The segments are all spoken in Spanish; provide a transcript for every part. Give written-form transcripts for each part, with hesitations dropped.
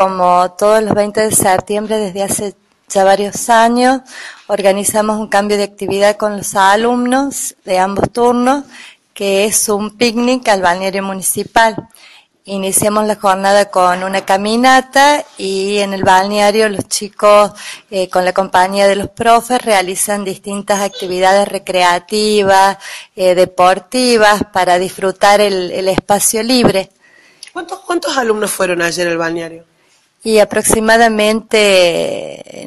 Como todos los 20 de septiembre, desde hace ya varios años, organizamos un cambio de actividad con los alumnos de ambos turnos, que es un picnic al balneario municipal. Iniciamos la jornada con una caminata y en el balneario los chicos, con la compañía de los profes, realizan distintas actividades recreativas, deportivas, para disfrutar el espacio libre. ¿Cuántos alumnos fueron ayer al balneario? Y aproximadamente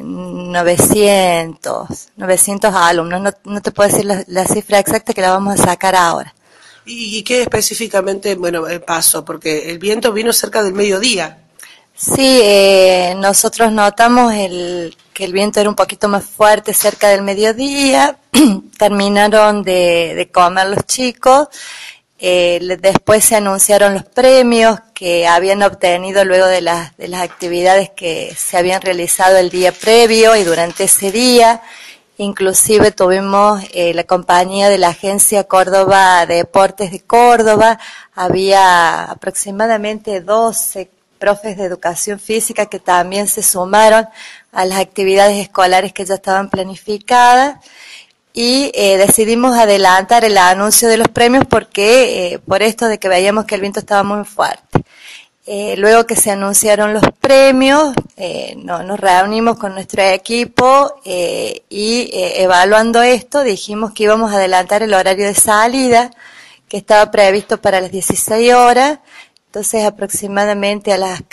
900 alumnos. No te puedo decir la cifra exacta, que la vamos a sacar ahora. ¿Y qué específicamente pasó? Porque el viento vino cerca del mediodía. Sí, nosotros notamos que el viento era un poquito más fuerte cerca del mediodía. Terminaron de comer los chicos. Después se anunciaron los premios que habían obtenido luego de las actividades que se habían realizado el día previo y durante ese día. Inclusive tuvimos la compañía de la Agencia Córdoba de Deportes de Córdoba. Había aproximadamente 12 profes de educación física que también se sumaron a las actividades escolares que ya estaban planificadas. Y decidimos adelantar el anuncio de los premios porque por esto de que veíamos que el viento estaba muy fuerte. Luego que se anunciaron los premios, nos reunimos con nuestro equipo y evaluando esto dijimos que íbamos a adelantar el horario de salida, que estaba previsto para las 16 horas. Entonces aproximadamente a las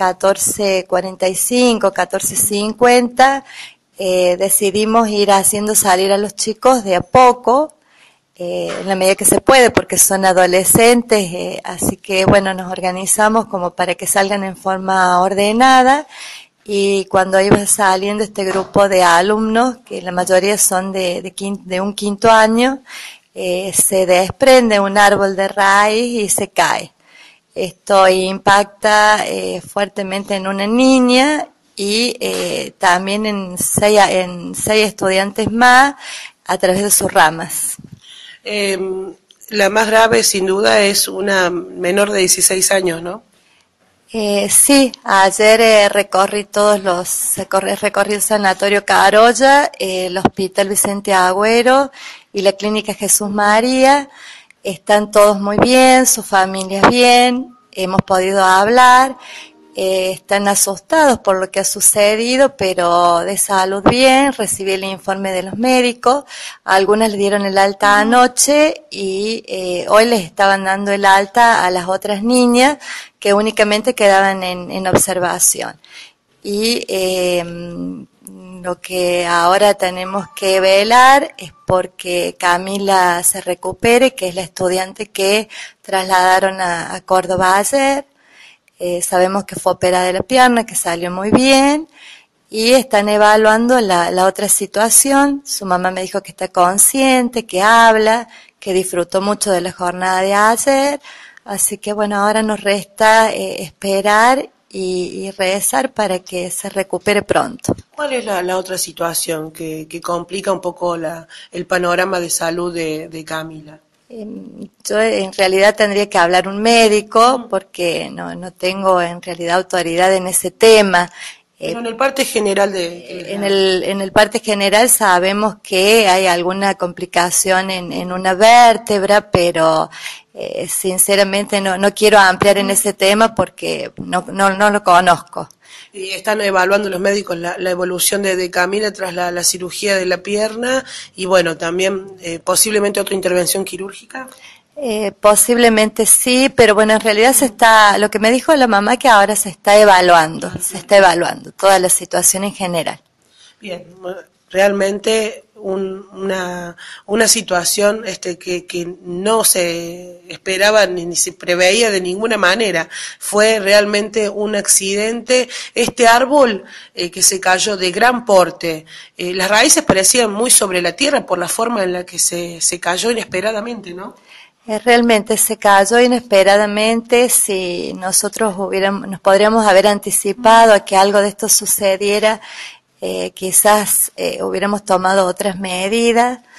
14:45, 14:50, decidimos ir haciendo salir a los chicos de a poco, en la medida que se puede, porque son adolescentes, así que bueno, nos organizamos como para que salgan en forma ordenada. Y cuando iba saliendo este grupo de alumnos, que la mayoría son de un quinto año, se desprende un árbol de raíz y se cae. Esto impacta fuertemente en una niña y también en seis estudiantes más a través de sus ramas. La más grave, sin duda, es una menor de 16 años, ¿no? Sí, ayer recorrí el Sanatorio Carolla, el Hospital Vicente Agüero y la Clínica Jesús María. Están todos muy bien, sus familias bien, hemos podido hablar. Están asustados por lo que ha sucedido, pero de salud bien. Recibí el informe de los médicos. A algunas les dieron el alta anoche y hoy les estaban dando el alta a las otras niñas que únicamente quedaban en observación. Y lo que ahora tenemos que velar es porque Camila se recupere, que es la estudiante que trasladaron a Córdoba ayer. Sabemos que fue operada de la pierna, que salió muy bien, y están evaluando la otra situación. Su mamá me dijo que está consciente, que habla, que disfrutó mucho de la jornada de ayer, así que bueno, ahora nos resta esperar y rezar para que se recupere pronto. ¿Cuál es la otra situación que complica un poco el panorama de salud de Camila? Yo en realidad tendría que hablar un médico porque no tengo en realidad autoridad en ese tema. Pero en el parte general en el parte general sabemos que hay alguna complicación en una vértebra, pero sinceramente no quiero ampliar en ese tema porque no lo conozco. Y están evaluando los médicos la evolución de Camila tras la cirugía de la pierna y bueno, también posiblemente otra intervención quirúrgica. Posiblemente sí, pero bueno, en realidad lo que me dijo la mamá, que ahora se está evaluando toda la situación en general. Bien, realmente una situación que no se esperaba ni se preveía de ninguna manera. Fue realmente un accidente. Este árbol que se cayó de gran porte, las raíces parecían muy sobre la tierra por la forma en la que se cayó inesperadamente, ¿no? Realmente se cayó inesperadamente. Si nosotros nos podríamos haber anticipado a que algo de esto sucediera, quizás hubiéramos tomado otras medidas.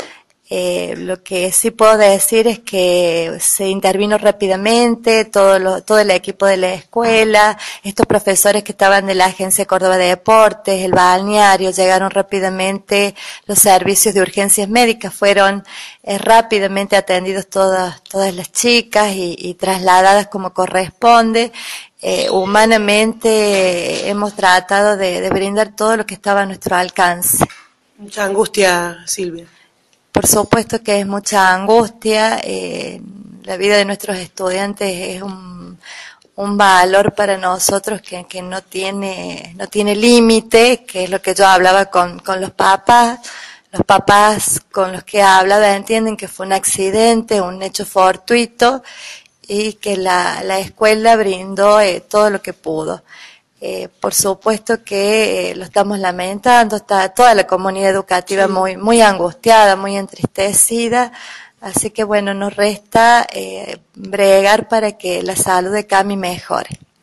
Lo que sí puedo decir es que se intervino rápidamente todo el equipo de la escuela, estos profesores que estaban de la Agencia Córdoba de Deportes, el balneario, llegaron rápidamente los servicios de urgencias médicas, fueron rápidamente atendidos todas las chicas y trasladadas como corresponde. Humanamente hemos tratado de brindar todo lo que estaba a nuestro alcance. Mucha angustia, Silvia. Por supuesto que es mucha angustia, la vida de nuestros estudiantes es un valor para nosotros que no tiene límite, que es lo que yo hablaba con los papás con los que he hablado entienden que fue un accidente, un hecho fortuito y que la escuela brindó todo lo que pudo. Por supuesto que lo estamos lamentando, está toda la comunidad educativa muy angustiada, muy entristecida, así que bueno, nos resta bregar para que la salud de Cami mejore.